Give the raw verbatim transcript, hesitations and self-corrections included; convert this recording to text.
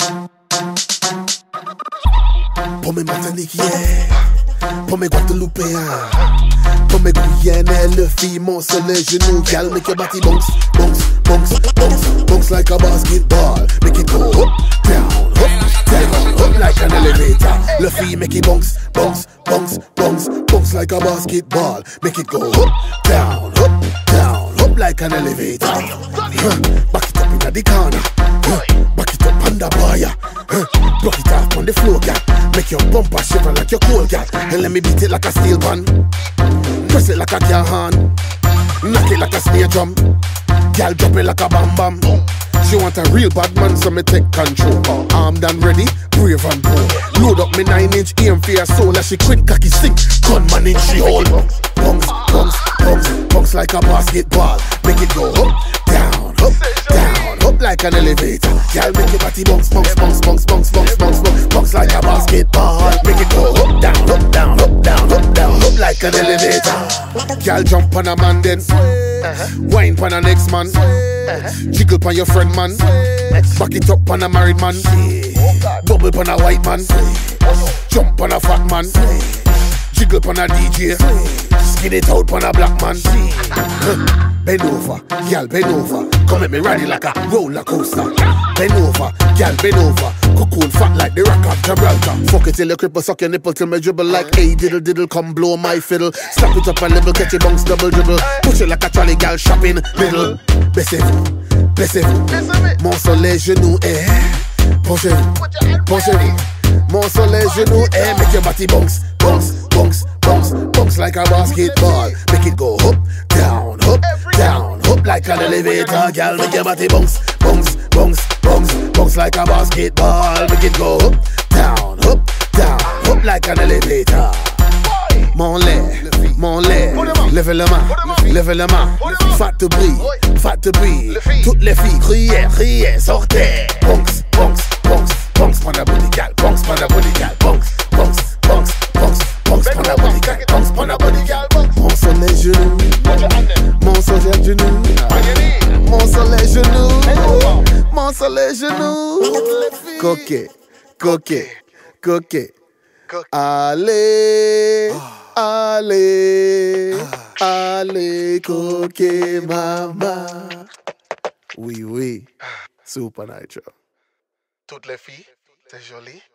Pour mes Martinique, yeah. Pour mes Guadeloupéens. Pour mes Guyanais, le filles, mon sur les genoux. Gal, make your body bounce, bounce, bounce, bounce, bounce like a basketball. Make it go up, down, up, down, up like an elevator. Le fille, make it bounce, bounce, bounce, bounce, bounce like a basketball. Make it go up, down, up, down, up like an elevator. Huh. Back it up in the corner. Huh. Back it up on the wire. Huh. Block it off on the floor, gal. Make your bumper shiver like your cold, gal. And let me beat it like a steel band. Press it like a car hand. Knock it like a snare drum. Gal drop it like a bam bam. She want a real bad man, so me take control. Armed and ready, brave and bold. Load up me nine inch aim for her soul. As she quick cocky sink, gunman in she hold. Bounce, bounce, bounce, bounce like a basketball. Make it go up, down, up, down, up like an elevator. Gal make your body bounce, bounce, bounce, bounce, bounce, bounce, bounce, bounce, bounce like a basketball. Make it go up, down, up, down, up, down, up, down, up like an elevator. Gal jump on a man then, wine on a next man. Jiggle pon your friend man. Back it up on a married man. Bubble pon a white man. Jump on a fat man. Jiggle pon a D J. Skin it out pon a black man. Bend over, gal, bend over. Come at me ride it like a roller coaster. Bend over, gal, bend over. Cocoon fat like the rock of Gibraltar. Fuck it till you cripple, suck your nipple till me dribble like hey diddle diddle, come blow my fiddle. Slap it up a level, catch your bounce, double dribble. Push it like a trolley, gal, shopping middle. Baissez-vous, baissez-vous. Mon sur les genoux, eh. Penchez-vous, penchez-vous. Mon sur les genoux, eh. Make your body bounce, bounce, bounce, bounce, bounce like a basketball. Make it go up, down, up, down, up like an elevator. Gal, make your body bounce, bounce, bounce, bounce, bounce like a basketball. Make it go up, down, up, down, up like an elevator. Mon lait, mon lait, levez la main, levez la main. Fat de brie, fat de brie. Toutes les filles criaient, criaient, sortaient. Bounce, bounce, bounce, bounce, prends la body gal, bounce, prends la body gal, bounce, bounce, bounce, bounce, bounce, prends la body gal, bounce, prends la body gal. Mon sur les genoux, mon sur les genoux, mon sur les genoux, mon sur les genoux. Coquet, coquet, coquet. Allez, allez, allez, coquet, maman. Oui, oui, Super Nitro. Toutes les filles, c'est joli.